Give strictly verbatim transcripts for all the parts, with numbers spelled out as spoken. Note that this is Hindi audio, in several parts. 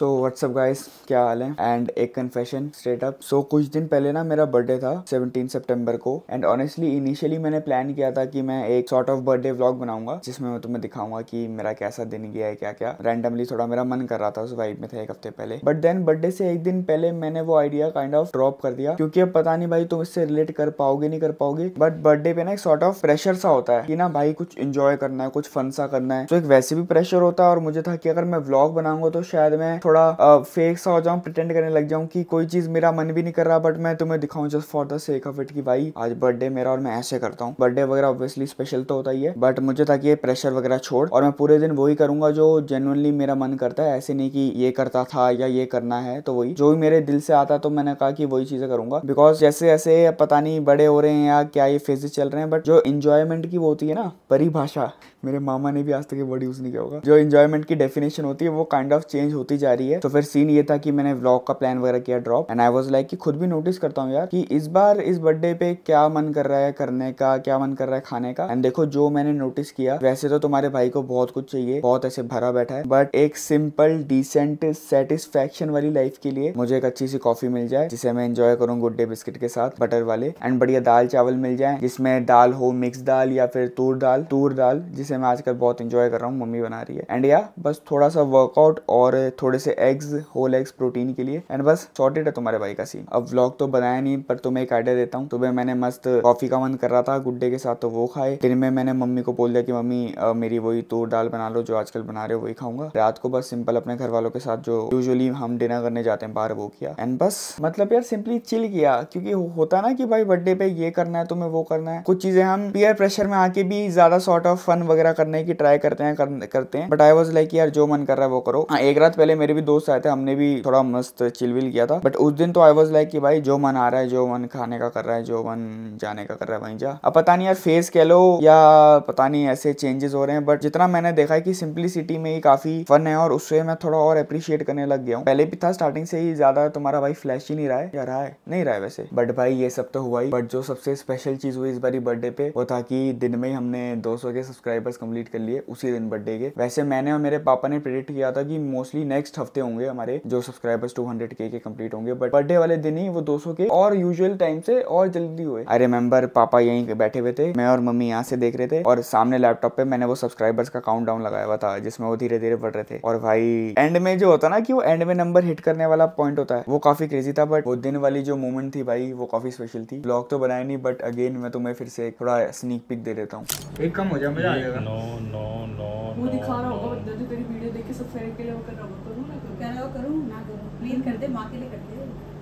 सो व्हाट्सअप गाइस, क्या हाल है। एंड एक कन्फेशन स्ट्रेट अप। सो कुछ दिन पहले ना मेरा बर्थडे था सत्रह सितंबर को। एंड ऑनेस्टली इनिशियली मैंने प्लान किया था कि मैं एक सॉर्ट ऑफ बर्थडे व्लॉग बनाऊंगा जिसमें मैं तुम्हें दिखाऊंगा कि मेरा कैसा दिन गया है, क्या क्या। रैंडमली थोड़ा मेरा मन कर रहा था, उस वाइब में था एक हफ्ते पहले। बट देन बर्थडे से एक दिन पहले मैंने वो आइडिया काइंड ऑफ ड्रॉप कर दिया, क्योंकि अब पता नहीं भाई तुम इससे रिलेट कर पाओगे नहीं कर पाओगे, बट बर्थडे पे ना एक सॉर्ट ऑफ प्रेशर सा होता है कि ना भाई कुछ इंजॉय करना है, कुछ फन सा करना है। तो एक वैसे भी प्रेशर होता है और मुझे था कि अगर मैं व्लॉग बनाऊंगा तो शायद मैं थोड़ा फेक सा हो जाऊं, प्रिटेंड करने लग जाऊं कि कोई चीज मेरा मन भी नहीं कर रहा बट मैं तुम्हें दिखाऊं just for the sake of it कि भाई आज बर्थडे मेरा और मैं ऐसे करता हूं। बर्थडे वगैरह ऑब्वियसली स्पेशल तो होता ही है, बट मुझे था कि ये प्रेशर वगैरह छोड़ और मैं पूरे दिन वही करूंगा जो जेन्युइनली मेरा मन करता है। ऐसे नहीं कि ये करता था या ये करना है, तो वही जो भी मेरे दिल से आता तो मैंने कहा कि वही चीजें करूंगा। बिकॉज जैसे जैसे पता नहीं बड़े हो रहे हैं या क्या ये फेजेस चल रहे हैं, बट जो इंजॉयमेंट की वो होती है ना परिभाषा, मेरे मामा ने भी आज तक ये वर्ड यूज नहीं किया होगा, जो इंजॉयमेंट की डेफिनेशन होती है वो काइंड ऑफ चेंज होती जा रही है। तो फिर सीन ये था कि मैंने व्लॉग का प्लान वगैरह किया drop, and I was like कि खुद भी नोटिस करता हूँ यार कि इस बार इस बर्थडे पे क्या मन कर रहा है करने का, क्या मन कर रहा है खाने का। एंड देखो जो मैंने नोटिस किया, वैसे तो तुम्हारे भाई को बहुत कुछ चाहिए, बहुत ऐसे भरा बैठा है, बट एक सिंपल डिसेंट सेटिस्फेक्शन वाली लाइफ के लिए मुझे एक अच्छी सी कॉफी मिल जाए जिसे मैं एंजॉय करूँ गुड डे बिस्किट के साथ बटर वाले, एंड बढ़िया दाल चावल मिल जाए जिसमें दाल हो मिक्स दाल या फिर तूर दाल तूर दाल जिसे मैं आजकल बहुत एंजॉय कर रहा हूँ, मम्मी बना रही है। एंड या बस थोड़ा सा वर्कआउट और थोड़े से एग्स, होल एग्स प्रोटीन के लिए, एंड बस सॉर्टेड है तुम्हारे भाई का सीन। अब व्लॉग तो बनाया नहीं पर तुम्हें एक आइडिया देता हूँ। सुबह मैंने मस्त कॉफी का मन कर रहा था गुड डे के साथ तो वो खाए। दिन में मैंने मम्मी को बोल दिया कि मम्मी आ, मेरी वही तूर दाल बना लो जो आजकल बना रहे हो वही खाऊंगा। रात को बस सिंपल अपने घर वालों के साथ जो यूजुअली हम डिनर करने जाते हैं बाहर वो किया। एंड बस मतलब यार सिंपली चिल किया, क्योंकि होता ना कि भाई बर्थडे पे ये करना है तुम्हें वो करना है, कुछ चीजें हम पीयर प्रेशर में आके भी ज्यादा सॉर्ट ऑफ फन वगैरह करने की ट्राई करते हैं कर, करते हैं। बट आई वाज लाइक यार जो मन कर रहा है वो करो। हाँ, एक रात पहले मेरे भी दोस्त आए थे, हमने भी थोड़ा मस्त चिलविल किया था, बट उस दिन तो आई वाज लाइक कि भाई जो मन आ रहा है, जो मन खाने का कर रहा है, जो मन जाने का कर रहा है वहीं जा। अब पता नहीं यार फेस कह लो या पता नहीं ऐसे चेंजेस हो रहे हैं, बट जितना मैंने देखा है कि सिंपलिसिटी में ही काफी फन है और उससे मैं थोड़ा और अप्रिशिएट करने लग गया हूँ। पहले भी था स्टार्टिंग से ही ज्यादा तुम्हारा भाई फ्लैश ही नहीं रहा है, या रहा है नहीं रहा है वैसे, बट भाई ये सब तो हुआ ही। बट जो सबसे स्पेशल चीज हुई इस बारी बर्थडे पे वो था कि दिन में ही हमने दो सौ के सब्सक्राइबर्स कंप्लीट कर लिए उसी दिन बर्थडे के। वैसे मैंने और मेरे पापा ने प्रेडिक्ट किया था कि मोस्टली नेक्स्ट हफ्ते होंगे हमारे जो सब्सक्राइबर्स दो सौ के के कंप्लीट होंगे, बट बर्थडे वाले दिन ही वो दो सौ के और यूजुअल टाइम से और जल्दी हुए। आई रिमेंबर पापा यहीं बैठे हुए थे, मैं और मम्मी यहाँ से देख रहे थे और सामने लैपटॉप पे मैंने वो सब्सक्राइबर्स का काउंट डाउन लगाया हुआ था जिसमें वो धीरे धीरे बढ़ रहे थे। और भाई एंड में जो होता ना कि वो एंड में नंबर हिट करने वाला पॉइंट होता है वो काफी क्रेजी था। बट वो दिन वाली जो मोमेंट थी भाई वो काफी स्पेशल थी। ब्लॉग तो बनाया नहीं बट अगेन मैं तुम्हें फिर से थोड़ा स्नीक पिक दे देता हूँ। एक कम हो जाए मजा आ जाएगा। नो नो नो वो दिखा रहा होगा बंदा जो तेरी वीडियो देख के सब फेरे के लिए वो कर रहा होगा, करूं ना करूं, कहना वो करूं ना करूं, प्लीज कर दे, माँ के लिए कर दे।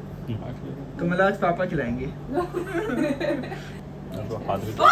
तो मतलब आज पापा खिलाएंगे। तो हाथ भी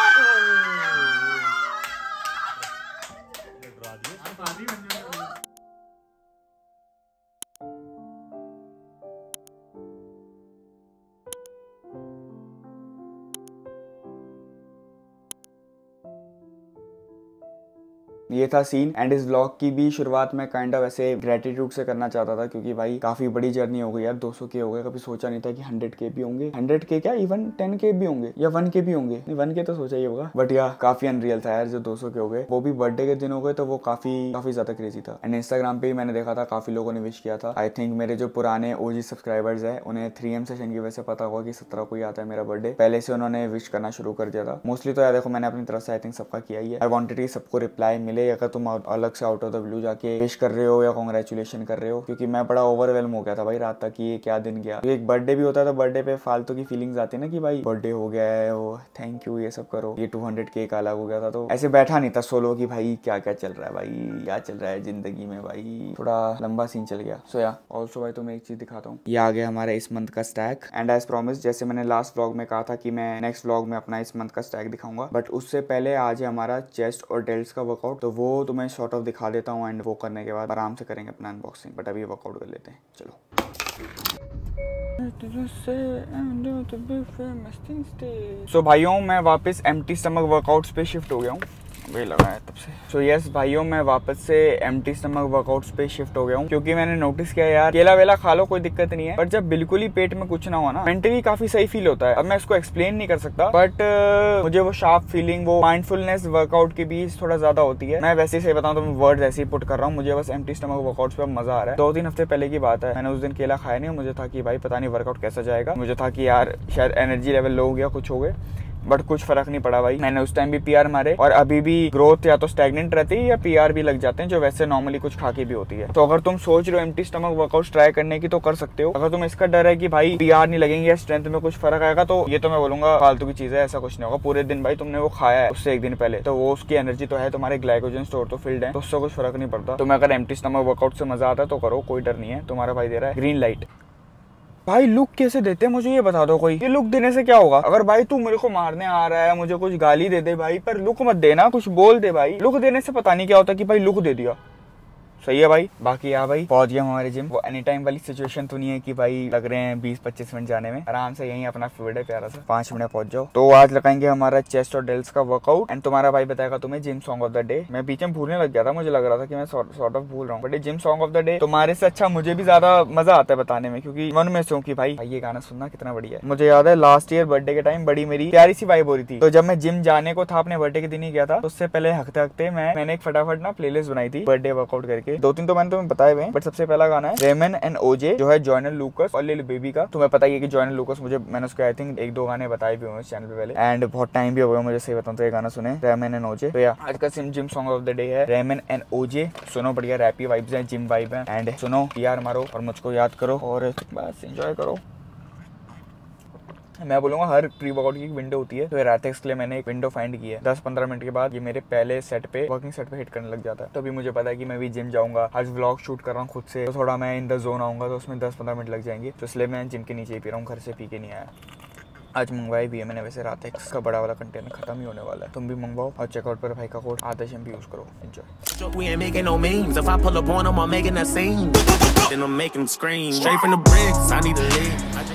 ये था सीन। एंड इस व्लॉग की भी शुरुआत में काइंड ऑफ ऐसे ग्रेटिट्यूड से करना चाहता था, क्योंकि भाई काफी बड़ी जर्नी हो गई यार, दो सौ के हो गए। कभी सोचा नहीं था कि हंड्रेड के भी होंगे, हंड्रेड के क्या इवन टेन के भी होंगे या वन के भी होंगे। नहीं वन के तो सोचा ही होगा, बट यार काफी अनरियल था यार जो दो सौ के हो गए, वो भी बर्थडे के दिन हो गए, तो वो काफी काफी ज्यादा क्रेजी था। एंड इंस्टाग्राम पे ही मैंने देखा था काफी लोगों ने विश किया था। आई थिंक मेरे जो पुराने ओजी सब्सक्राइबर्स है उन्हें थ्री एम सेशन की वजह से पता होगा कि सत्रह को ही आता है मेरा बर्थडे, पहले से उन्होंने विश करना शुरू कर दिया था मोस्टली। तो यार देखो मैंने अपनी तरफ से आई थिंक सबका किया ही है। आई वांटेड कि सबको रिप्लाई मिले, अगर तुम अलग से आउट ऑफ द ब्लू जाके विश कर रहे हो या कांग्रेचुलेशन कर रहे हो, क्योंकि मैं बड़ा ओवरवेलम हो गया था भाई रात तक कि ये क्या दिन गया। एक बर्थडे भी होता है तो बर्थडे पे फालतू की फीलिंग्स आती है ना कि भाई बर्थडे हो गया है, वो थैंक यू ये सब करो। ये टू हंड्रेड केक अलग हो गया था, तो ऐसे बैठा नहीं था सोलो कि भाई क्या क्या चल रहा है, भाई क्या चल रहा है जिंदगी में, भाई थोड़ा लंबा सीन चल गया। सो या ऑल्सो भाई तुम्हें एक चीज दिखाता हूँ, ये आ गया हमारा इस मंथ का स्टैक। एंड एज प्रॉमिस जैसे मैंने लास्ट व्लॉग में कहा था कि मैं नेक्स्ट व्लॉग में अपना इस मंथ का स्टैक दिखाऊंगा, बट उससे पहले आज है हमारा चेस्ट और डेल्ट्स का वर्कआउट, तो वो तुम्हें शॉर्ट ऑफ दिखा देता हूँ। एंड वो करने के बाद आराम से करेंगे अपना अनबॉक्सिंग, बट अभी वर्कआउट कर लेते हैं चलो। सो so, भाइयों मैं वापस एम्प्टी स्टमक वर्कआउट्स पे शिफ्ट हो गया हूँ। वही लगा है तब से। सो यस भाइयों, मैं वापस से एम्प्टी स्टमक वर्कआउट्स पे शिफ्ट हो गया हूँ, क्योंकि मैंने नोटिस किया यार केला वेला खा लो कोई दिक्कत नहीं है, पर जब बिल्कुल ही पेट में कुछ ना हो ना, मेंटली काफी सही फील होता है। अब मैं इसको एक्सप्लेन नहीं कर सकता, बट uh, मुझे वो शार्प फीलिंग, वो माइंडफुलनेस वर्कआउट के बीच थोड़ा ज्यादा होती है। मैं वैसे ही सही बताऊं तो मैं वर्ड ऐसे ही पुट कर रहा हूँ, मुझे बस एम्प्टी स्टमक वर्कआउट्स पे मजा आ रहा है। दो तीन हफ्ते पहले की बात है, मैंने उस दिन केला खाया नहीं, मुझे था कि भाई पता नहीं वर्कआउट कैसा जाएगा, मुझे था कि यार शायद एनर्जी लेवल लो हो गया, कुछ हो गए, बट कुछ फर्क नहीं पड़ा भाई। मैंने उस टाइम भी पीआर मारे और अभी भी ग्रोथ या तो स्टैग्नेंट रहती है या पीआर भी लग जाते हैं, जो वैसे नॉर्मली कुछ खा के भी होती है। तो अगर तुम सोच रहे हो एम्प्टी स्टमक वर्कआउट ट्राई करने की तो कर सकते हो। अगर तुम इसका डर है कि भाई पीआर नहीं लगेंगे या स्ट्रेंथ में कुछ फर्क आएगा, तो ये तो मैं बोलूंगा फालतू की चीज है, ऐसा कुछ नहीं होगा। पूरे दिन भाई तुमने वो खाया है उससे एक दिन पहले, तो वो उसकी एनर्जी तो है, तुम्हारे ग्लाइकोजन स्टोर तो फिल्ड है, तो उससे कुछ फर्क नहीं पड़ता। तुम्हें अगर एम्प्टी स्टमक वर्कआउट से मजा आता है तो करो, कोई डर नहीं है। तुम्हारा भाई दे रहा है ग्रीन लाइट। भाई लुक कैसे देते हैं मुझे ये बता दो कोई। ये लुक देने से क्या होगा? अगर भाई तू मेरे को मारने आ रहा है, मुझे कुछ गाली दे दे भाई, पर लुक मत देना, कुछ बोल दे भाई। लुक देने से पता नहीं क्या होता कि भाई लुक दे दिया, सही है भाई। बाकी यार भाई पहुंच गया हमारे जिम। वो एनी टाइम वाली सिचुएशन तो नहीं है कि भाई लग रहे हैं बीस पच्चीस मिनट जाने में, आराम से यहीं अपना फील्ड है प्यारा सा, पांच मिनट पहुंच जाओ। तो आज लगाएंगे हमारा चेस्ट और डेल्स का वर्कआउट, एंड तुम्हारा भाई बताएगा तुम्हें gym song of the day. मैं बीच में भूलने लग गया था, मुझे लग रहा था कि मैं सॉर्ट ऑफ भूल रहा हूँ, but gym song of the day तुम्हारे से अच्छा मुझे भी ज्यादा मजा आता है बताने में, क्योंकि मन में से हूँ कि भाई ये गाना सुनना कितना बढ़िया है। मुझे याद है लास्ट ईयर बर्थडे के टाइम बड़ी मेरी प्यारी सी वाइब हो रही थी, तो जब मैं जिम जाने को था अपने बर्थडे के दिन ही गया था, उससे पहले हफ्ते हफ्ते मैं मैंने एक फटाफट ना प्लेलिस्ट बनाई थी बर्थडे वर्कआउट करके। दो तीन तो मैंने तुम्हें बताए हुए, बट सबसे पहला गाना है रेमन एंड ओजे, जो है जॉयनल लूकस और लिल बेबी का। तुम्हें पता ही है कि जॉयनल लूकस, मुझे मैंने उसके आई थिंक एक दो गाने बताए भी हुए चैनल पे पहले, एंड बहुत टाइम भी हो गया मुझे सही बताऊं तो ये गाना सुने, रेमन एंड ओजे। तो यार आज का सिम gym song of the day है रेमन एंड ओजे। सुनो, बढ़िया रैपी वाइब्स हैं, जिम वाइब है, एंड सुनो यार मारो और मुझको याद करो और बस एंजॉय करो। मैं बोलूंगा हर प्री वर्कआउट की एक विंडो होती है, तो एराथेक्स के लिए मैंने एक विंडो फाइंड की है। दस पंद्रह मिनट के बाद ये मेरे पहले सेट पे, वर्किंग सेट पे हिट करने लग जाता है। तो अभी मुझे पता है कि मैं भी जिम जाऊंगा, आज व्लॉग शूट कर रहा हूँ खुद से, तो थोड़ा मैं इन द जोन आऊंगा, तो उसमें दस पंद्रह मिनट लग जाएंगे, तो इसलिए मैं जिम के नीचे ही पी रहा हूँ, घर से पी के नहीं आया। आज मंगवाई भी है मैंने, वैसे रातेक्स का बड़ा वाला कंटेनर खत्म ही होने वाला है, तुम भी मंगवाओ और चेकआउट पर भाई का कोड आदर्श एम भी यूज करो। एंजॉय।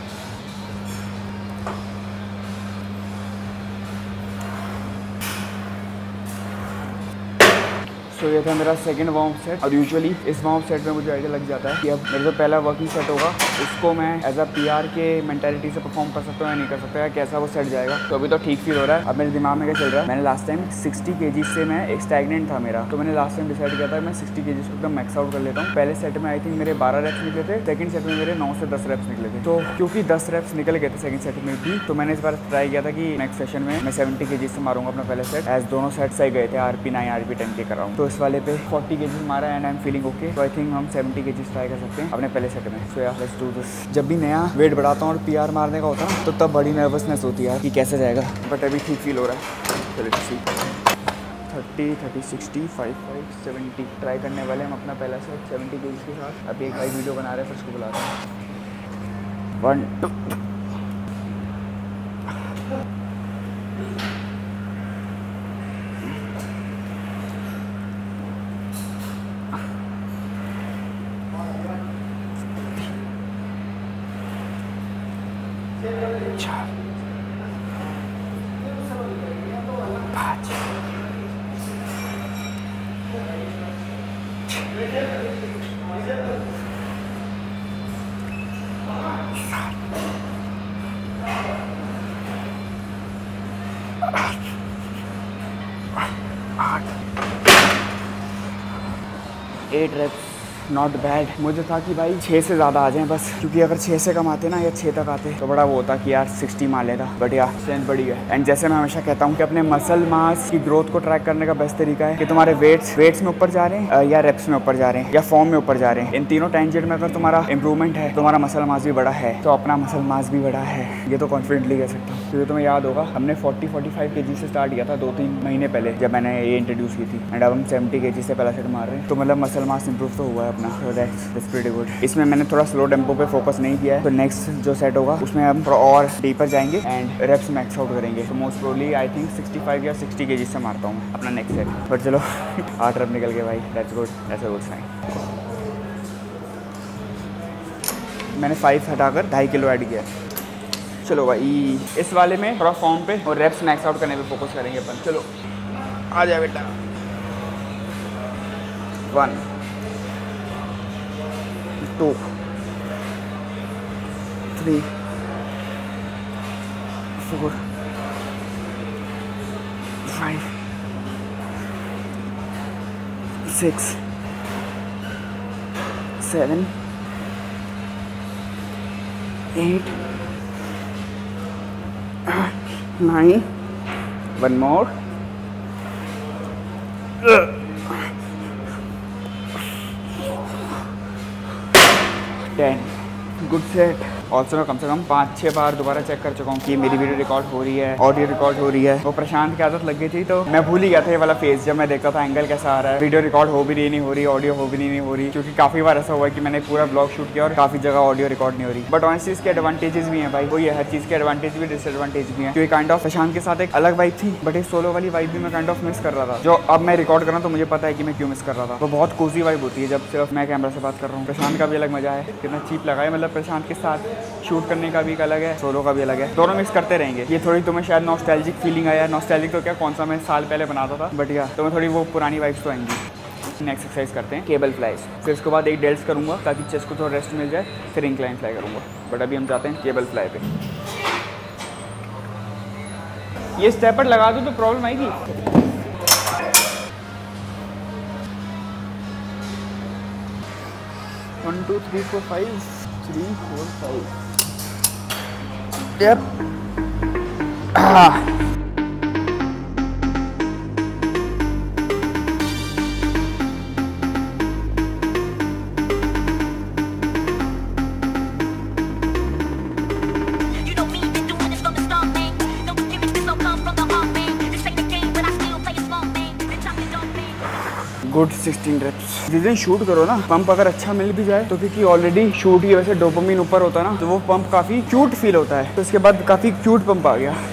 सो ये था मेरा सेकंड वार्म सेट, और यूजुअली इस वार्म सेट में मुझे आइडिया लग जाता है कि अब मेरा जो पहला वर्किंग सेट होगा उसको मैं एज अ पीआर के मेंटालिटी से परफॉर्म कर सकता हूँ या नहीं कर सकता, या कैसा वो सेट जाएगा। तो अभी तो ठीक फील हो रहा है। अब मेरे दिमाग में क्या चल रहा है, मैंने लास्ट टाइम सिक्सटी केजी से मैं एक स्टैग्नेंट था मेरा, तो मैंने लास्ट टाइम डिसाइड किया था मैं सिक्सटी केजी को एकदम मैक्स आउट कर लेता हूँ। पहले सेट में आई थिंक मेरे बारह रेप्स निकले थे, सेकंड सेट में मेरे नौ से दस रेप्स निकले थे। तो क्योंकि दस रेप्स निकल गए थे सेकंड सेट में भी, तो मैंने इस बार ट्राई किया था कि नेक्स्ट सेशन में मैं सेवेंटी केजी से मारूंगा अपना पहले सेट, एज दोनों सेट सही गए थे, आरपी नाइन आरपी टेन के कर रहा हूँ। तो इस वाले पे फोर्टी केजी मारा and I am feeling okay, तो आई थिंक हम सेवेंटी केजी ट्राई कर सकते हैं अपने पहले सेट में। सो यार लेट्स डू दिस। जब भी नया वेट बढ़ाता हूँ और पीआर मारने का होता है तो तब बड़ी नर्वसनेस होती है कि कैसे जाएगा, बट अभी ठीक फील हो रहा है। चलो see thirty thirty sixty five five seventy try करने वाले हम अपना पहला सेट सेवेंटी केजी के साथ। अभी एक भाई वीडियो बना रहे हैं, फिर उसको बुलाते हैं। वन टू चार पाँच आठ एट रेप्स नॉट बैड। मुझे था कि भाई छः से ज़्यादा आ जाएं बस, क्योंकि अगर छः से कम आते ना या छः तक आते तो बड़ा वो होता कि यार सिक्सटी मान लेता, बट यार स्ट्रेंथ बड़ी है। एंड जैसे मैं हमेशा कहता हूँ कि अपने मसल मास की ग्रोथ को ट्रैक करने का बेस्ट तरीका है कि तुम्हारे वेट्स वेट्स में ऊपर जा रहे हैं या रेप्स में ऊपर जा रहे हैं या फॉर्म में ऊपर जा रहे हैं। इन तीनों टेंजेंट में अगर तुम्हारा इंप्रूवमेंट है, तुम्हारा मसल मास भी बड़ा है, तो अपना मसल मास भी बड़ा है, ये तो कॉन्फिडेंटली कह सकता हूँ। क्योंकि तुम्हें याद होगा हमने फोर्टी फोर्टी फाइव के जी से स्टार्ट किया था दो तीन महीने पहले जब मैंने ये इंट्रोड्यूस की थी, एंड अब हम सेवेंटी के जी से पहला सेट मार रहे हैं, तो मतलब मसल मास इंप्रूव तो हुआ है अपना। so that's, that's pretty good। इसमें मैंने थोड़ा स्लो टेम्पो पे फोकस नहीं किया है, तो नेक्स्ट जो सेट होगा उसमें हम थोड़ा और डीपर जाएंगे एंड रेप्स मैक्स आउट करेंगे। तो most probably I think sixty five या सिक्सटी के जी से मारता हूँ अपना नेक्स्ट सेट। बट चलो आठ रेप निकल गए भाई, that's good, that's a good sign. मैंने फाइव हटाकर ढाई किलो ऐड किया। चलो भाई इस वाले में थोड़ा फॉर्म पे और रेप्स मैक्स आउट करने पे फोकस करेंगे अपन। चलो आ जा बेटा। One two three four five six seven eight nine one more ten. Good set. Also मैं कम से कम पाँच छः बार दोबारा चेक कर चुका हूँ कि मेरी वीडियो रिकॉर्ड हो रही है, ऑडियो रिकॉर्ड हो रही है। वो प्रशांत की आदत लग गई थी तो मैं भूल ही गया था ये वाला फेज, जब मैं देखता था एंगल कैसा आ रहा है, वीडियो रिकॉर्ड हो भी रही नहीं हो रही, ऑडियो हो भी नहीं हो रही। क्योंकि काफ़ी बार ऐसा हुआ है कि मैंने पूरा ब्लॉग शूट किया और काफ़ी जगह ऑडियो रिकॉर्ड नहीं हो रही। बट ऑनेस्टली इसके एडवांटेजेस भी हैं भाई, वो ये हर चीज़ के एडवांटेज भी डिसएडवांटेज भी हैं। क्योंकि काइंड ऑफ प्रशांत के साथ एक अलग वाइब थी, बट एक सोलो वाली वाइब भी मैं काइंड ऑफ मिस कर रहा था, जो अब मैं रिकॉर्ड कर रहा हूँ तो मुझे पता है कि मैं क्यों मिस कर रहा था। वो बहुत कोजी वाइब होती है जब सिर्फ मैं कैमरा से बात कर रहा हूँ। प्रशांत का भी अलग मजा है, कितना चीप लगा है, मतलब प्रशांत के साथ शूट करने का भी एक अलग है, सोलो का भी अलग है, दोनों मिक्स करते रहेंगे। ये थोड़ी तुम्हें शायद नॉस्टैल्जिक फीलिंग आया, नॉस्टैल्जिक तो क्या कौन सा मैं साल पहले बनाता था, बट या तुम्हें थोड़ी वो पुरानी वाइब्स तो आएंगी। नेक्स्ट एक्सरसाइज करते हैं केबल फ्लाइज, फिर उसके बाद एक डेल्स करूँगा ताकि चेस्ट को थोड़ा रेस्ट मिल जाए, फिर इंक्लाइन फ्लाई करूँगा। बट अभी हम जाते हैं केबल फ्लाई पे। ये स्टेपर लगा दूँ तो प्रॉब्लम आएगी? One two three four five three four five Yep. Ah. Good sixteen reps. जिस दिन शूट करो ना, पंप अगर अच्छा मिल भी जाए तो क्योंकि ऑलरेडी शूट की वजह से डोपामिन ऊपर होता है ना, तो वो पंप काफ़ी क्यूट फील होता है। तो इसके बाद काफ़ी क्यूट पंप आ गया।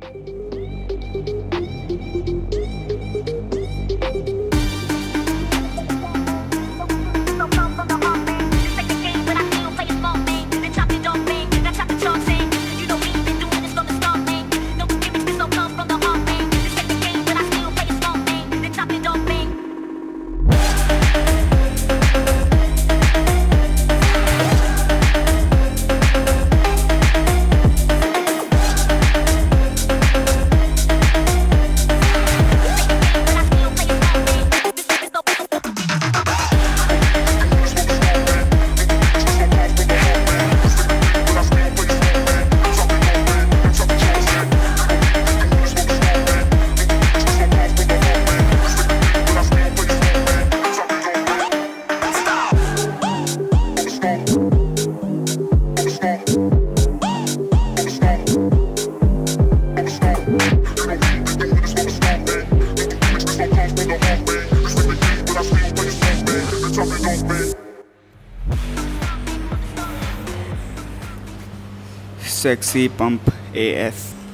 सेक्सी पंप एएफ,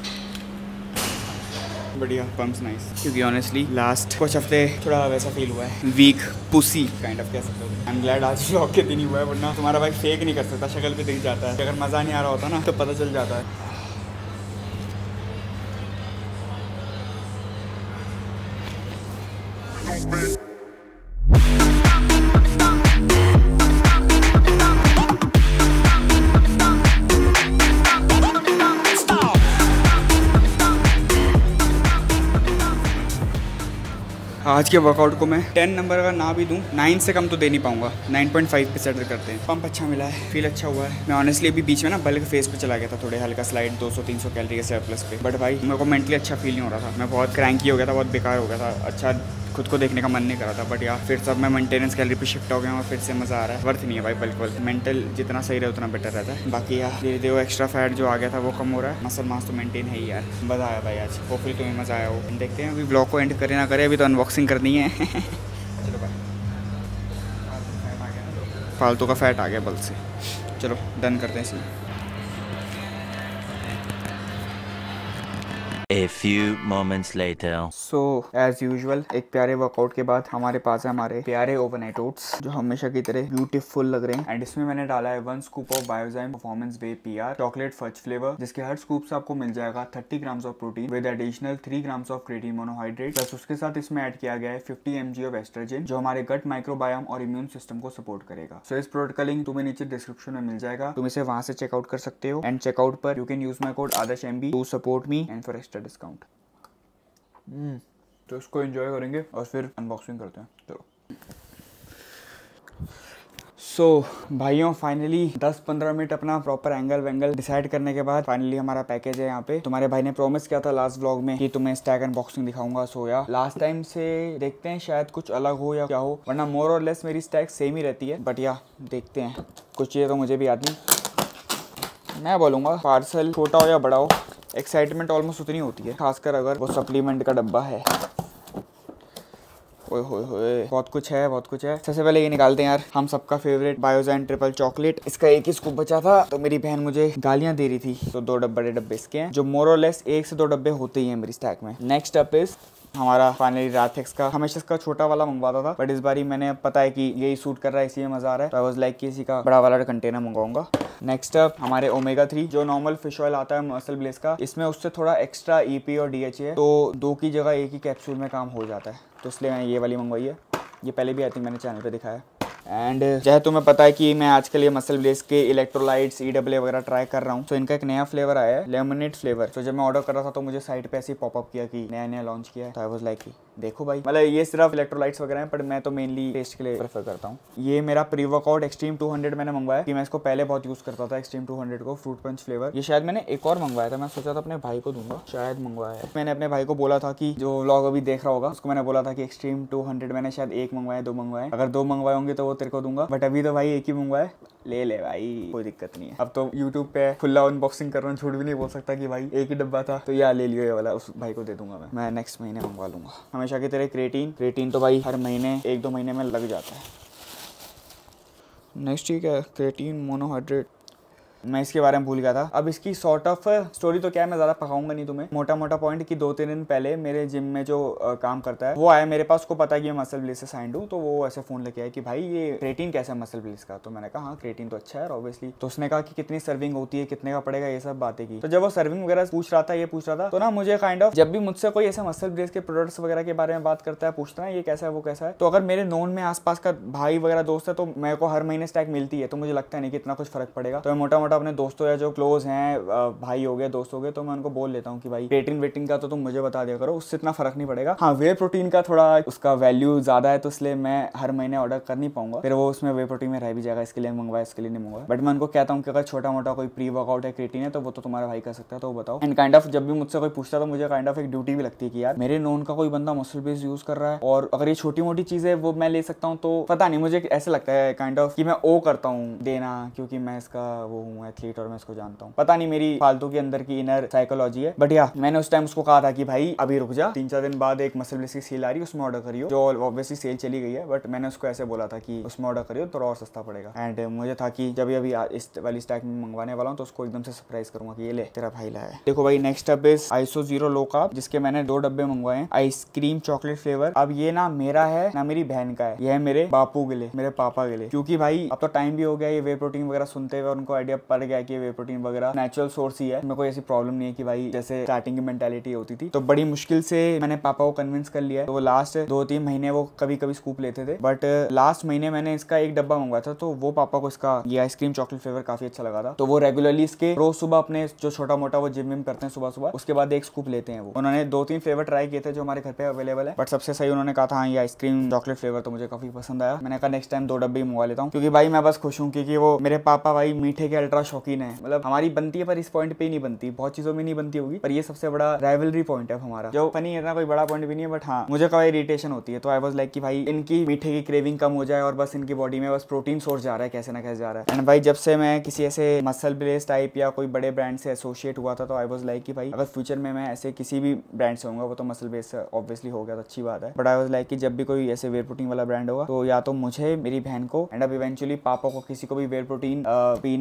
बढ़िया पंप्स नाइस। क्योंकि ऑनेस्टली लास्ट कुछ हफ्ते थोड़ा वैसा फील हुआ है, वीक पुसी काइंड ऑफ कह सकते हो। आई एम ग्लैड आज व्लॉग के दिन ही हुआ है, वरना तुम्हारा भाई फेक नहीं कर सकता, शक्ल पे दिख जाता है। अगर मज़ा नहीं आ रहा होता ना तो पता चल जाता है। आज के वर्कआउट को मैं टेन नंबर अगर ना भी दूं, नाइन से कम तो दे नहीं पाऊंगा। नाइन पॉइंट फाइव पे सेटल करते हैं। पंप अच्छा मिला है, फील अच्छा हुआ है। मैं ऑनेस्टली अभी बीच में ना बल्क फेज पे चला गया था, थोड़े हल्का स्लाइड दो सौ तीन सौ कैलोरी के सरप्लस पे, बट भाई मेरे को मेंटली अच्छा फील नहीं हो रहा था। मैं बहुत क्रैंकी हो गया था, बहुत बेकार हो गया था, अच्छा खुद को देखने का मन नहीं कर रहा था। बट यार फिर सब मैं मेंटेनेंस कैलोरी पे शिफ्ट हो गया हूँ और फिर से मज़ा आ रहा है। वर्थ नहीं है भाई बिल्कुल, मेंटल जितना सही रहे उतना बेटर रहता है। बाकी यार धीरे धीरे वो एक्स्ट्रा फैट जो आ गया था वो कम हो रहा है, मसल मास तो मेंटेन है ही यार। मज़ा आया भाई आज, होपफुली तुम्हें मज़ा आया हो। देखते हैं अभी ब्लॉग को एंड करे ना करे, अभी तो अनबॉक्सिंग करनी है। चलो भाई, फालतू का फैट आ गया बल से, चलो डन करते हैं इसी। A few moments later. So as usual एक प्यारे वर्कआउट के बाद हमारे पास है हमारे प्यारे ओवरनाइट ओट्स जो हमेशा की तरह ब्यूटीफुल लग रहे हैं। एंड इसमें मैंने डाला है one scoop of Biozyme performance whey PR chocolate fudge flavour, जिसके हर स्कूप से आपको मिल जाएगा thirty grams of protein with additional three grams of creatine monohydrate. Plus उसके साथ इसमें ऐड किया गया है फिफ्टी एमजी ऑफ एस्ट्रोजन जो हमारे गट माइक्रोबायोम और इम्यून सिस्टम को सपोर्ट करेगा। सो so, इस प्रोडक्ट का लिंक तुम्हें नीचे डिस्क्रिप्शन में मिल जाएगा, तुम इसे वहां से चेकआउट कर सकते हो। एंड चेकआउट पर you can use my code Adarsh MB to support me and for extra discount. Hmm तो इसको एंजॉय करेंगे और फिर अनबॉक्सिंग करते हैं। चलो सो so, भाइयों फाइनली दस पंद्रह मिनट अपना प्रॉपर एंगल वेंगल डिसाइड करने के बाद फाइनली हमारा पैकेज है यहाँ पे। तुम्हारे भाई ने प्रॉमिस किया था लास्ट व्लॉग में कि तुम्हें स्टैक अनबॉक्सिंग दिखाऊंगा। सो या लास्ट टाइम से देखते हैं शायद कुछ अलग हो या क्या हो, वरना मोर और लेस मेरी स्टैक सेम ही रहती है। बट या देखते हैं, कुछ चीज़ें तो मुझे भी आती हैं। मैं बोलूँगा पार्सल छोटा हो या बड़ा हो एक्साइटमेंट ऑलमोस्ट उतनी होती है, खासकर अगर वो सप्लीमेंट का डब्बा है। ओए होए होए बहुत कुछ है बहुत कुछ है। सबसे पहले ये निकालते हैं यार हम सबका फेवरेट बायोजाइन ट्रिपल चॉकलेट। इसका एक ही स्कूप बचा था तो मेरी बहन मुझे गालियां दे रही थी, तो दो बड़े डब्बे इसके हैं जो मोर और लेस एक से दो डब्बे होते ही हैं मेरी स्टैक में। नेक्स्ट अप इज हमारा फाइनली राथेक्स का। हमेशा इसका छोटा वाला मंगवाता था बट इस बारी मैंने पता है कि यही सूट कर रहा है, इसी में मजा आ रहा है, तो आई वाज लाइक कि इसी का बड़ा वाला कंटेनर मंगवाऊंगा। नेक्स्ट अप हमारे ओमेगा थ्री जो नॉर्मल फिश ऑयल आता है मसल ब्लेस का, इसमें उससे थोड़ा एक्स्ट्रा ईपी और डीएचए है, तो दो की जगह एक ही कैप्सूल में काम हो जाता है, तो इसलिए मैंने ये वाली मंगवाई है। ये पहले भी आई थिंक मैंने चैनल पे दिखाया। एंड चाहे तुम्हें पता है कि मैं आजकल ये मसल ब्लेस के इलेक्ट्रोलाइट्स ई डब्ल्यू वगैरह ट्राई कर रहा हूँ। तो इनका एक नया फ्लेवर आया है लेमनेड फ्लेवर। तो जब मैं ऑर्डर कर रहा था तो मुझे साइट पे ऐसे ही पॉपअप किया कि नया नया लॉन्च किया है, तो आई वाज लाइक देखो भाई, मतलब ये सिर्फ इलेक्ट्रोलाइट्स वगैरह हैं, पर मैं तो मेनली टेस्ट के लिए प्रेफर करता हूँ। ये मेरा pre workout extreme two hundred मैंने मंगवाया कि मैं इसको पहले बहुत यूज करता था एक्सट्रीम टू हंड्रेड को, फ्रूट पंच फ्लेवर। ये शायद मैंने एक और मंगवाया था, मैं सोचा था अपने भाई को दूंगा, शायद मंगवाया है। मैंने अपने भाई को बोला था कि जो व्लॉग अभी देख रहा होगा उसको मैंने बोला था कि एक्सट्रीम टू हंड्रेड मैंने शायद एक मंगवाया दो मंगवाए, अगर दो मंगवाए होंगे तो वो तेरे को दूंगा, बट अभी तो भाई एक ही मंगवाया, ले ले भाई कोई दिक्कत नहीं है। अब तो यूट्यूब पे खुला अनबॉक्सिंग कर रहा हूँ, झूठ भी नहीं बोल सकता कि भाई एक ही डब्बा था, तो यार ले लियो ये वाला, उस भाई को दे दूंगा मैं मैं नेक्स्ट महीने मंगवा लूंगा। हमेशा की तरह क्रिएटिन क्रिएटिन तो भाई हर महीने एक दो महीने में लग जाता है। नेक्स्ट ठीक है क्रिएटिन मोनोहाइड्रेट, मैं इसके बारे में भूल गया था। अब इसकी सॉर्ट ऑफ स्टोरी तो क्या है, मैं ज्यादा पकाऊंगा नहीं तुम्हें, मोटा मोटा पॉइंट कि दो तीन दिन पहले मेरे जिम में जो आ, काम करता है वो आया मेरे पास, को पता है कि मैं मसल ब्लेस से साइंड हूँ, तो वो ऐसे फोन लेके आया कि भाई ये क्रिएटिन कैसा है मसल ब्लेस का, तो मैंने कहा हाँ क्रिएटिन तो अच्छा है ऑब्वियसली। तो उसने कहा कि कितनी सर्विंग होती है, कितने का पड़ेगा, ये सब बातें की। तो जब वो सर्विंग वगैरह पूछ रहा था, ये पूछ रहा था, तो ना मुझे काइंड ऑफ जब भी मुझसे कोई ऐसे मसल ब्लेस के प्रोडक्ट्स वगैरह के बारे में बात करता है, पूछता है ये कैसा है वो कैसा है, तो अगर मेरे नोन में आसपास का भाई वगैरह दोस्त है तो मेरे को हर महीने स्टैक मिलती है, तो मुझे लगता नहीं कि इतना कुछ फर्क पड़ेगा। तो मैं मोटा मोटा अपने दोस्तों या जो क्लोज हैं, भाई हो गए दोस्त हो गए, तो मैं उनको बोल लेता हूँ कि भाई क्रिएटिन वेटिन का तो तुम मुझे बता दिया करो, उससे इतना फर्क नहीं पड़ेगा। हाँ वे प्रोटीन का थोड़ा उसका वैल्यू ज्यादा है, तो इसलिए मैं हर महीने ऑर्डर कर नहीं पाऊंगा, फिर वो उसमें वे प्रोटीन में रह भी जाएगा, इसके लिए मंगवाया इसके लिए नहीं मंगवाया। बट मैं उनको कहता हूँ कि अगर छोटा मोटा कोई प्री वर्कआउट है क्रिएटिन है तो वो तो तुम्हारा भाई कर सकता है, तो वो बताओ। एंड काइंड ऑफ जब भी मुझसे कोई पूछता तो मुझे काइंड ऑफ एक ड्यूटी भी लगती है कि यार मेरे नोन का कोई बंदा मसल बेस यूज कर रहा है, और अगर ये छोटी मोटी चीजें वो मैं ले सकता हूँ, तो पता नहीं मुझे ऐसे लगता है काइंड ऑफ कि मैं ओ करता हूँ देना, क्योंकि मैं इसका वो हूँ एथलीट और मैं इसको जानता हूँ, पता नहीं मेरी फालतू के अंदर की इनर साइकोलॉजी है। बट या मैंने उस टाइम उसको कहा था कि भाई अभी रुक जा, तीन चार दिन बाद एक मसल ब्लेस की सेल आ रही है उसमें ऑर्डर करियो, जो ऑब्वियसली सेल चली गई है, बट मैंने उसको ऐसे बोला था कि उसमें ऑर्डर करियो तो और सस्ता पड़ेगा। एंड मुझे था कि जब अभी इस वाली स्टैक में मंगवाने वाला हूँ तो उसको एकदम से सरप्राइज करूंगा कि ये ले तेरा भाई लाया है। देखो भाई next up is iso zero low carb, जिसके मैंने दो डब्बे मंगवाए हैं, आइसक्रीम चॉकलेट फ्लेवर। अब ये ना मेरा है ना मेरी बहन का है, ये है मेरे बापू के लिए, मेरे पापा के लिए, क्योंकि भाई अब तो टाइम भी हो गया ये वे प्रोटीन वगैरह सुनते हुए, उनको आइडिया पड़ गया कि वे प्रोटीन वगैरह नेचुरल सोर्स ही है, मेरे को ऐसी प्रॉब्लम नहीं है कि भाई जैसे स्टार्टिंग की मेंटालिटी होती थी। तो बड़ी मुश्किल से मैंने पापा को कन्विंस कर लिया है, तो वो लास्ट दो तीन महीने वो कभी कभी स्कूप लेते थे, बट लास्ट महीने मैंने इसका एक डब्बा मंगवाया था, तो वो पापा को इसका ये आइसक्रीम चॉकलेट फ्लेवर काफी अच्छा लगा था, तो वो रेगुलरली इसके रोज सुबह अपने जो छोटा मोटा वो जिम विम करते हैं सुबह सुबह, उसके बाद एक स्कूप लेते हैं। वो उन्होंने दो तीन फ्लेवर ट्राई किए थे जो हमारे घर पे अवेलेबल है, बट सबसे सही उन्होंने कहा था हाँ ये आइसक्रीम चॉकलेट फ्लेवर तो मुझे काफी पसंद आया। मैंने कहा नेक्स्ट टाइम दो डब्बे मंगवा लेता हूँ, क्योंकि भाई मैं बस खुश हूँ क्योंकि वो मेरे पापा भाई मीठे के अल्ट्रा शौकीन है, मतलब हमारी बनती है पर इस पॉइंट पे ही नहीं बनती, बहुत चीजों में नहीं बनती होगी, पर ये सबसे बड़ा राइवलरी पॉइंट है हमारा, जो फनी है ना, कोई बड़ा पॉइंट भी नहीं है, बट हाँ मुझे कभी इरिटेशन होती है, तो आई वाज लाइक कि भाई इनकी मीठे की क्रेविंग कम हो जाए और बस इनकी बॉडी में बस प्रोटीन सोर्स जा रहा है कैसे ना कैसे जा रहा है। एंड भाई जब से मैं किसी ऐसे मसल ब्लेस टाइप या कोई बड़े ब्रांड से एसोसिएट हुआ था, तो आई वाज लाइक कि भाई अगर फ्यूचर में मैं ऐसे किसी भी ब्रांड से होऊंगा, वो तो मसल बेस से ऑब्वियसली हो गया तो अच्छी बात है, बट आई वाज लाइक कि जब भी कोई ऐसे वेयर प्रोटीन वाला ब्रांड होगा तो या तो मुझे, मेरी बहन को, एंड अब इवेंचुअली पापा को, किसी को भी वेयर प्रोटीन पीने के लिए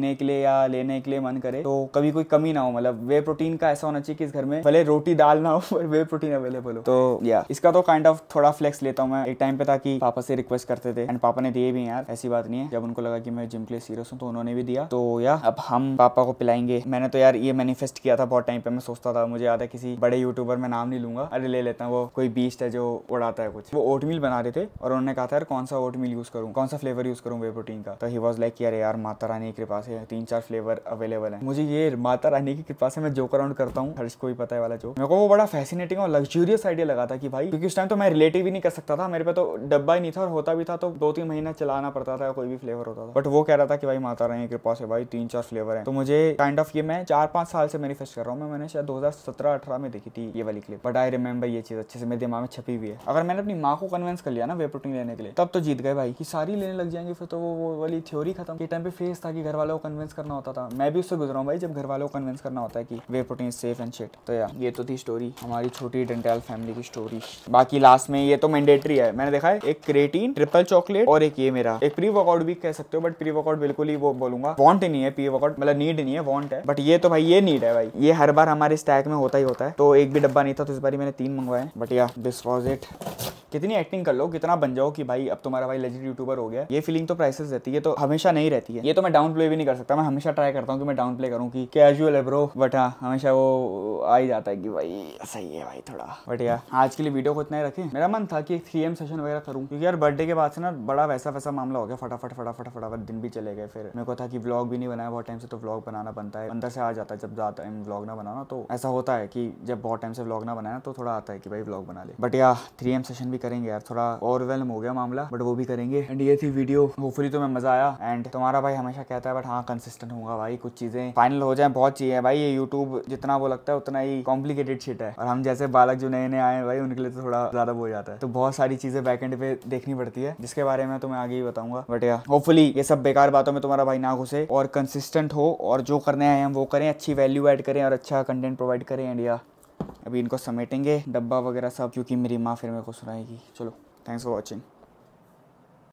या लेने के लिए मन करे तो कभी कोई कमी ना हो। मतलब वे प्रोटीन का ऐसा होना चाहिए कि इस घर में भले रोटी दाल ना हो पर वे प्रोटीन अवेलेबल हो। तो या इसका तो काइंड ऑफ थोड़ा फ्लेक्स लेता हूँ मैं। एक टाइम पे था कि पापा से रिक्वेस्ट करते थे एंड पापा ने दिए भी यार, ऐसी बात नहीं है। जब उनको लगा कि मैं जिम के लिए सीरियस हूँ तो उन्होंने भी दिया। तो या अब हम पापा को पिलाएंगे। मैंने तो यार ये मैनिफेस्ट किया था बहुत टाइम पे। मैं सोचता था, मुझे याद है किसी बड़े यूट्यूबर में नाम नहीं लूंगा, अरे ले लेता हूँ, वो कोई बीस्ट है जो उड़ाता है कुछ, वो ओटमील बना रहे थे और उन्होंने कहा था यार कौन सा ओटमील यूज करूँ, कौन सा फ्लेवर यूज करूँ वे प्रोटीन का। तो ही वाज लाइक यार यार माता रानी की कृपा से तीन चार फ्लेवर अवेलेबल है। मुझे ये माता रानी की कृपा से मैं जोक अराउंड करता हूँ, हर्ष को ही पता है वाला जो, मेरे को वो बड़ा फैसिनेटिंग और लग्जूरियस आइडिया लगा था कि भाई, क्योंकि उस टाइम तो मैं रिलेटिव ही नहीं कर सकता था, मेरे पे तो डब्बा ही नहीं था और होता भी था तो दो तीन महीना चलाना पड़ता था कोई भी फ्लेवर होता था। बट वो कह रहा था कि भाई माता रानी की कृपा से भाई तीन चार फ्लेवर है। तो मुझे काइंड ऑफ ये मैं चार पांच साल से मैनिफेस्ट कर रहा हूँ। मैं मैंने शायद दो हज़ार सत्रह अठारह में देखी थी ये वाली क्लिप, बट आई रिमेंबर ये चीज अच्छे से मेरे दिमाग में छपी हुई है। अगर मैंने अपनी माँ को कन्विंस कर लिया ना वे प्रोटीन लेने के लिए, तब तो जीत गए भाई, कि सारी लेने लग जाएंगे फिर तो वो, वो वाली थ्योरी खत्म। ये टाइम पे फेस था कि घर वालों को कन्विंस करना होता था। मैं भी उससे गुजरा हूँ भाई, जब घर वालों को कन्विंस करना होता है कि whey protein safe and shit. तो यार ये तो थी स्टोरी हमारी छोटी डेंटल फैमिली की स्टोरी। बाकी लास्ट में ये तो मैंडेटरी है, मैंने देखा है एक क्रेटीन ट्रिपल चॉकलेट और एक ये मेरा एक प्री वर्कआउट भी कह सकते हो, बट प्री वर्कआउट बिल्कुल ही वो बोलूंगा वांट नहीं है, प्री वर्कआउट मतलब नीड नहीं है, वांट है। बट ये तो भाई ये नीड है भाई, ये हर बार हमारे स्टैक में होता ही होता है। तो एक भी डब्बा नहीं था तो इस बार मैंने तीन मंगवाए। But yeah this was it. कितनी एक्टिंग कर लो, कितना बन जाओ कि भाई अब तुम्हारा भाई लेजेंड यूट्यूबर हो गया, ये फीलिंग तो प्राइसेस रहती है, तो हमेशा नहीं रहती है। ये तो मैं डाउन प्ले भी नहीं कर सकता, मैं हमेशा ट्राई करता हूँ कि मैं डाउन प्ले करूँ कि कैजुअल है ब्रो, बट हाँ हमेशा वो आ ही जाता है कि भाई सही है भाई थोड़ा। बट यार आज के लिए वीडियो को इतना ही रखें। मेरा मन था कि एक थ्री एम सेशन वगैरह करूँ, क्योंकि यार बर्थडे के बाद से ना बड़ा वैसा वैसा मामला हो गया, फटाफट फटाफट फटाफट दिन भी चले गए। फिर मेरे को था कि व्लॉग भी नहीं बनाया बहुत टाइम से, तो व्लॉग बनाना बनता है, अंदर से आ जाता है जब ज़्यादा टाइम व्लॉग ना बनाना। तो ऐसा होता है कि जब बहुत टाइम से व्लॉग ना बनाया तो थोड़ा आता है कि भाई व्लॉग बना ले। बट यार थ्री एम सेशन भी करेंगे यार, थोड़ा ओवरवेलम हो गया मामला, बट वो भी करेंगे। एंड ये थी वीडियो, होपफुली तुम्हें मजा आया। एंड तुम्हारा भाई हमेशा कहता है बट हाँ कंसिस्टेंट होगा भाई, कुछ चीजें फाइनल हो जाए, बहुत चाहिए भाई। ये यूट्यूब जितना वो लगता है उतना ही कॉम्प्लिकेटेड शिट है, और हम जैसे बालक जो नए नए आए हैं भाई उनके लिए तो थोड़ा ज्यादा हो जाता है। तो बहुत सारी चीजें बैकएंड पे देखनी पड़ती है, जिसके बारे में तो मैं आगे ही बताऊंगा। बट यार होपफुली ये सब बेकार बातों में तुम्हारा भाई ना घुसे और कंसिस्टेंट हो, और जो करने आए हम वो करें, अच्छी वैल्यू ऐड करें और अच्छा कंटेंट प्रोवाइड करें। एंड या अभी इनको समेटेंगे डब्बा वगैरह सब, क्योंकि मेरी माँ फिर मेरे को सुनाएगी। चलो थैंक्स फॉर वॉचिंग।